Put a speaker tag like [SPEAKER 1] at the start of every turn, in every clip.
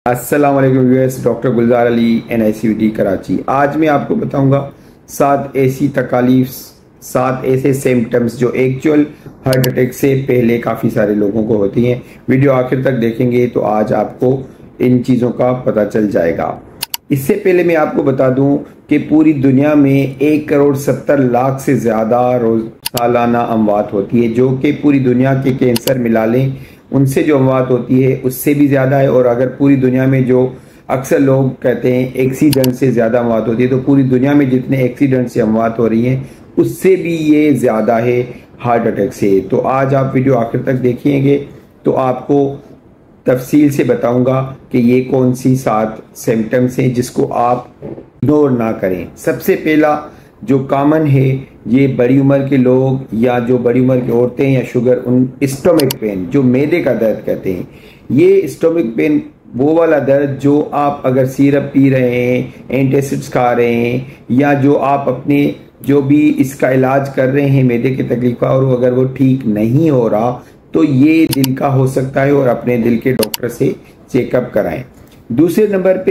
[SPEAKER 1] अस्सलाम वालेकुम viewers, doctor Gulzar Ali NICUD Karachi. आज मैं आपको बताऊंगा 7 ऐसी तकालीफ, 7 ऐसे सिम्टम्स जो एक्चुअल हार्ट अटैक से पहले काफ़ी सारे लोगों को होती हैं। वीडियो आखिर तक देखेंगे तो आज आपको इन चीज़ों का पता चल जाएगा। इससे पहले मैं आपको बता दूं कि पूरी दुनिया में 1,70,00,000 से ज़्यादा रोज़ सालाना अमवात होती है, जो कि पूरी दुनिया के कैंसर मिला लें उनसे जो अमवात होती है उससे भी ज़्यादा है। और अगर पूरी दुनिया में जो अक्सर लोग कहते हैं एक्सीडेंट से ज़्यादा अमवात होती है, तो पूरी दुनिया में जितने एक्सीडेंट से अमवात हो रही हैं उससे भी ये ज़्यादा है हार्ट अटैक से। तो आज आप वीडियो आखिर तक देखिएंगे तो आपको तफसील से बताऊंगा कि ये कौन सी 7 सिम्टम्स हैं जिसको आप इग्नोर ना करें। सबसे पहला जो कॉमन है, ये बड़ी उम्र के लोग या जो बड़ी उम्र की औरतें या शुगर, उन स्टोमक पेन, जो मैदे का दर्द कहते हैं। ये स्टोमक पेन वो वाला दर्द जो आप अगर सिरप पी रहे हैं, एंटासिड्स खा रहे हैं, या जो आप अपने जो भी इसका इलाज कर रहे हैं मैदे की तकलीफ का, और अगर वो ठीक नहीं हो रहा तो ये दिल का हो सकता है और अपने दिल के डॉक्टर से चेकअप कराएं। दूसरे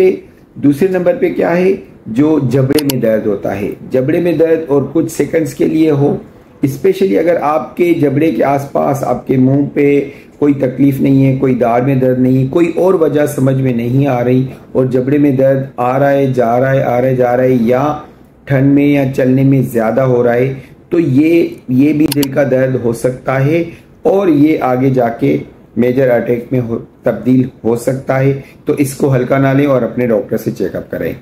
[SPEAKER 1] नंबर पे क्या है, जो जबड़े में दर्द होता है। जबड़े में दर्द और कुछ सेकंड्स के लिए हो, स्पेशली अगर आपके जबड़े के आसपास आपके मुंह पे कोई तकलीफ नहीं है, कोई दाढ़ में दर्द नहीं, कोई और वजह समझ में नहीं आ रही और जबड़े में दर्द आ रहा है जा रहा है, आ रहा है जा रहा है, या ठंड में या चलने में ज्यादा हो रहा है, तो ये भी दिल का दर्द हो सकता है और ये आगे जाके मेजर अटैक में तब्दील हो सकता है। तो इसको हल्का ना लें और अपने डॉक्टर से चेकअप करें।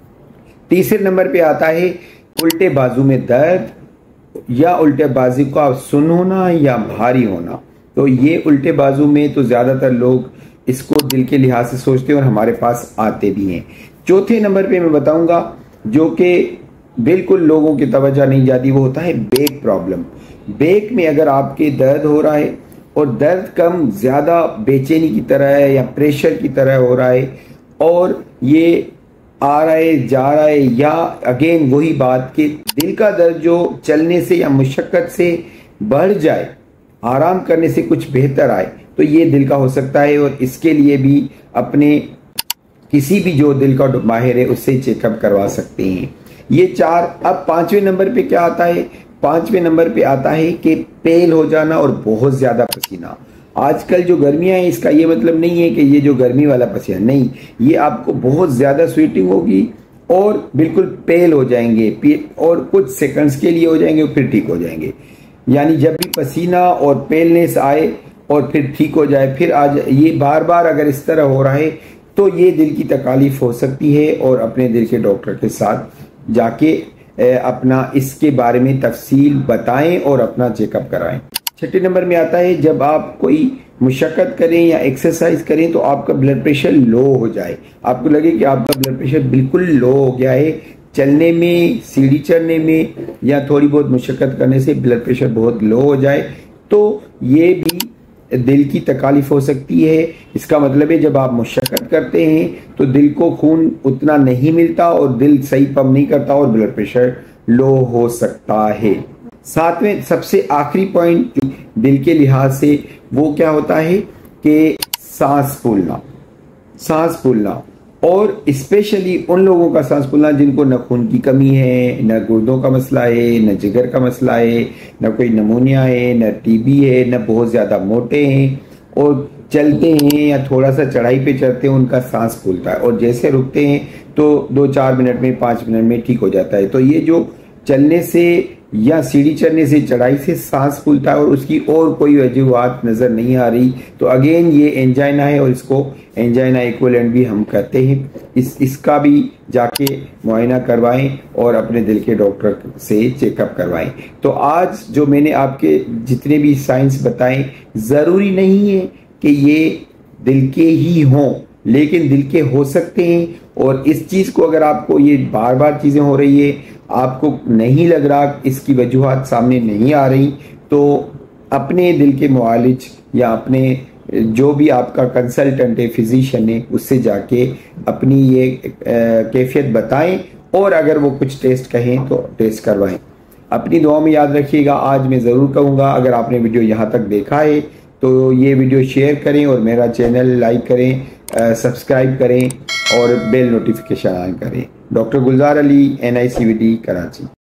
[SPEAKER 1] तीसरे नंबर पे आता है उल्टे बाजू में दर्द या उल्टे बाजू का सुन्न होना या भारी होना। तो ये उल्टे बाजू में तो ज्यादातर लोग इसको दिल के लिहाज से सोचते हैं और हमारे पास आते भी हैं। चौथे नंबर पे मैं बताऊंगा जो कि बिल्कुल लोगों की तवज्जो नहीं जाती, वो होता है बैक प्रॉब्लम। बैक में अगर आपके दर्द हो रहा है और दर्द कम ज्यादा बेचैनी की तरह है या प्रेशर की तरह हो रहा है और ये आ रहा है जा रहा है, या अगेन वही बात कि दिल का दर्द जो चलने से या मुशक्कत से बढ़ जाए, आराम करने से कुछ बेहतर आए, तो ये दिल का हो सकता है। और इसके लिए भी अपने किसी भी जो दिल का माहिर है उससे चेकअप करवा सकते हैं। ये 4। अब 5वें नंबर पे क्या आता है, 5वें नंबर पे आता है कि पेल हो जाना और बहुत ज्यादा पसीना। आजकल जो गर्मियां हैं इसका ये मतलब नहीं है कि ये जो गर्मी वाला पसीना, नहीं, ये आपको बहुत ज्यादा स्वेटिंग होगी और बिल्कुल पेल हो जाएंगे और कुछ सेकंड्स के लिए हो जाएंगे और फिर ठीक हो जाएंगे। यानी जब भी पसीना और पेलनेस आए और फिर ठीक हो जाए, फिर आज ये बार बार अगर इस तरह हो रहा है तो ये दिल की तकालीफ हो सकती है और अपने दिल के डॉक्टर के साथ जाके अपना इसके बारे में तफसील बताएं और अपना चेकअप कराएं। 6 नंबर में आता है जब आप कोई मुशक्कत करें या एक्सरसाइज करें तो आपका ब्लड प्रेशर लो हो जाए, आपको लगे कि आपका ब्लड प्रेशर बिल्कुल लो हो गया है, चलने में, सीढ़ी चढ़ने में या थोड़ी बहुत मुशक्कत करने से ब्लड प्रेशर बहुत लो हो जाए, तो ये भी दिल की तकालीफ हो सकती है। इसका मतलब है जब आप मुशक्कत करते हैं तो दिल को खून उतना नहीं मिलता और दिल सही पंप नहीं करता और ब्लड प्रेशर लो हो सकता है। 7वें सबसे आखिरी पॉइंट दिल के लिहाज से वो क्या होता है कि सांस फूलना और स्पेशली उन लोगों का सांस फूलना जिनको न खून की कमी है, न गुर्दों का मसला है, न जिगर का मसला है, न कोई नमूनिया है, न TB है, न बहुत ज्यादा मोटे हैं और चलते हैं या थोड़ा सा चढ़ाई पे चढ़ते हैं, उनका सांस फूलता है और जैसे रुकते हैं तो 2-4 मिनट में, 5 मिनट में ठीक हो जाता है। तो ये जो चलने से या सीढ़ी चढ़ने से, चढ़ाई से सांस फूलता है और उसकी और कोई वजूहात नजर नहीं आ रही, तो अगेन ये एंजाइना है और इसको एंजाइना इक्विवेलेंट भी हम कहते हैं। इसका भी जाके मुआयना करवाएं और अपने दिल के डॉक्टर से चेकअप करवाएं। तो आज जो मैंने आपके जितने भी साइंस बताएं, जरूरी नहीं है कि ये दिल के ही हों, लेकिन दिल के हो सकते हैं। और इस चीज को अगर आपको ये बार बार चीजें हो रही है, आपको नहीं लग रहा, इसकी वजूहात सामने नहीं आ रही, तो अपने दिल के मुआलिज या अपने जो भी आपका कंसल्टेंट है, फिजिशियन है, उससे जाके अपनी ये कैफियत बताएं और अगर वो कुछ टेस्ट कहें तो टेस्ट करवाएं। अपनी दुआ में याद रखिएगा। आज मैं ज़रूर कहूँगा अगर आपने वीडियो यहाँ तक देखा है तो ये वीडियो शेयर करें और मेरा चैनल लाइक करें सब्सक्राइब करें और बेल नोटिफिकेशन ऑन करें। Doctor Gulzar Ali, NICVD Karachi.